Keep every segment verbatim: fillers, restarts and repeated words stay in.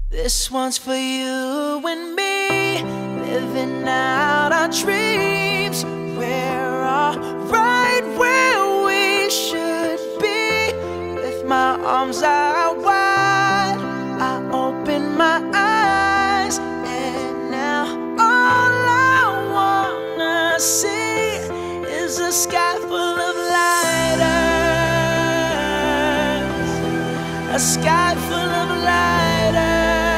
This one's for you and me, living out our dreams. We're all right where we should be. With my arms out wide, I open my eyes, and now all I wanna see is a sky full of lighters, a sky full of lighters.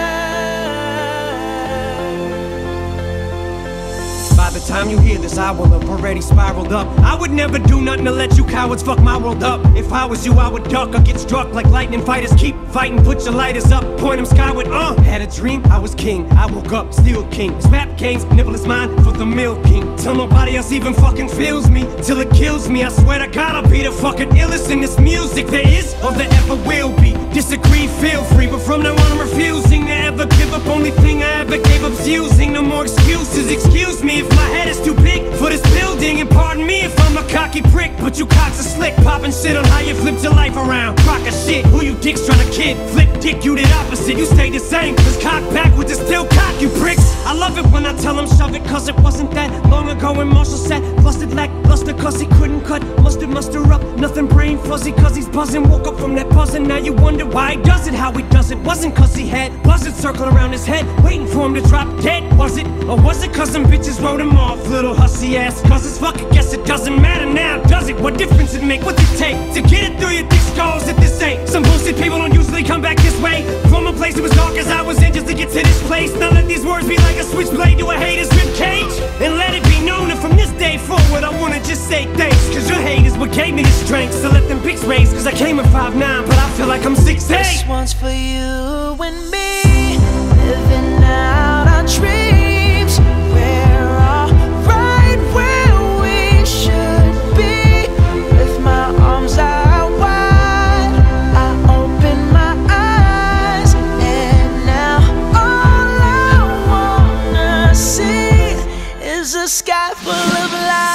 By the time you hear this, I will have already spiraled up. I would never do nothing to let you cowards fuck my world up. If I was you, I would duck or get struck like lightning fighters. Keep fighting, put your lighters up, point them skyward. Uh, had a dream, I was king. I woke up, still king. This rap game's nibble is mine for the milking. Till nobody else even fucking feels me, till it kills me. I swear to God, I'll be the fucking illest in this music there is or there ever will be. Disagree, feel free, but from now on I'm refusing to ever give up. Only thing I ever gave up's using. No more excuses. Excuse me if my head is too big for this building, and pardon me if I'm a cocky prick, but you cocks are slick, popping shit on how you flipped your life around. Crock of shit, who you dicks trying to kid? Flip dick, you did opposite, you stayed the same. Cause cock backwards is still cock, you pricks. I love it when I tell them shove it, cause it wasn't that long ago when Marshall said busted lackluster cause he couldn't cut mustard muster up, nothing brain fuzzy cause he's buzzing. Woke up from that buzzing, now you wonder why he does it, how he does it. Wasn't cause he had buzzards circling around his head waiting for him to drop dead, was it? Or was it cause some bitches wrote him off, little hussy ass? Cause it's fuck, I guess it doesn't matter now, does it? What difference it make? What's it take to get it through your thick skulls if this ain't some bullshit? People don't usually come back this way from a place that was dark as I was in just to get to this place. Now let these words be like a switchblade to a hater's ribcage, and let it be known that from this day forward I wanna just say thanks, cause your hate is what gave me the strength. So let them pics raise, cause I came at five nine, but I feel like I'm six eight. This one's for you and me, living out our dreams. We're all right where we should be. With my arms out wide, I open my eyes, and now all I wanna see is a sky full of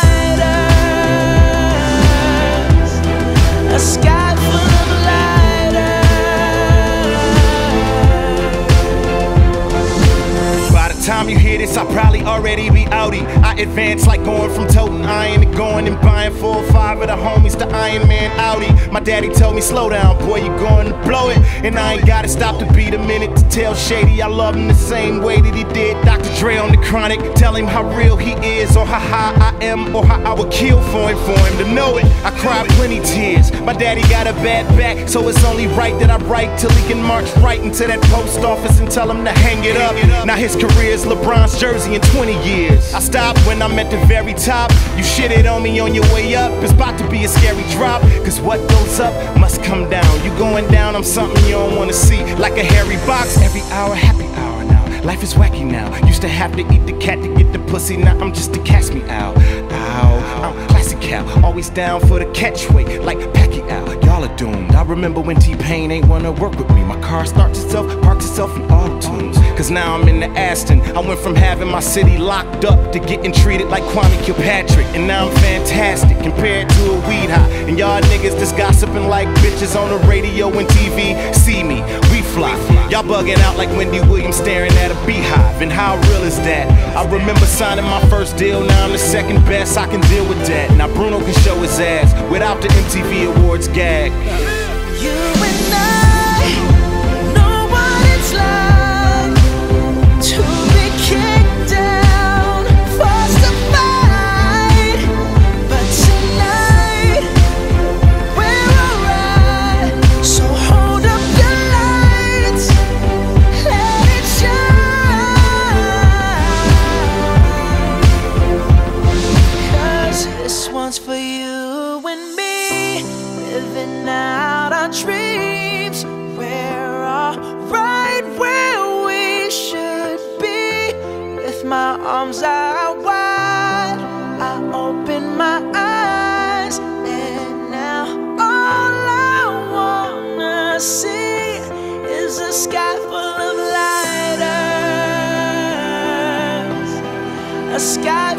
lighters, a sky full of time you hear this, I'll probably already be outie. I advance like going from toting iron to going and buying four or five of the homies to Iron Man Audi. My daddy told me, slow down, boy, you're going to blow it. And I ain't gotta stop to beat a minute to tell Shady I love him the same way that he did Doctor Dre on the Chronic. Tell him how real he is, or how high I am, or how I would kill for him, for him to know it. I cried plenty tears. My daddy got a bad back, so it's only right that I write till he can march right into that post office and tell him to hang it up. Now his career is LeBron's jersey in twenty years. I stopped when I'm at the very top. You shitted on me on your way up, it's about to be a scary drop. Cause what goes up must come down. You going down, I'm something you don't wanna see. Like a hairy box, every hour, happy hour now. Life is wacky now. Used to have to eat the cat to get the pussy, now I'm just a catch me out. Ow, I'm classic Cal, always down for the catchweight like Pacquiao. Y'all are doomed. I remember when T-Pain ain't wanna work with me. My car starts itself, parks itself in auto-tunes. Cause now I'm in the Aston. I went from having my city locked up to getting treated like Kwame Kilpatrick. And now I'm fantastic compared to a weed high. And y'all niggas just gossiping like bitches on the radio and T V. See me, we fly. Y'all bugging out like Wendy Williams staring at a beehive. And how real is that? I remember signing my first deal, now I'm the second best, I can deal with that. Now Bruno can show his ass without the M T V Awards gag. You and I know what it's like to be kicked down, forced to fight. But tonight we're alright, so hold up the lights, let it shine. Cause this one's for you and me, living out our dreams. We're all right where we should be. With my arms out wide, I open my eyes, and now all I wanna see is a sky full of lighters, a sky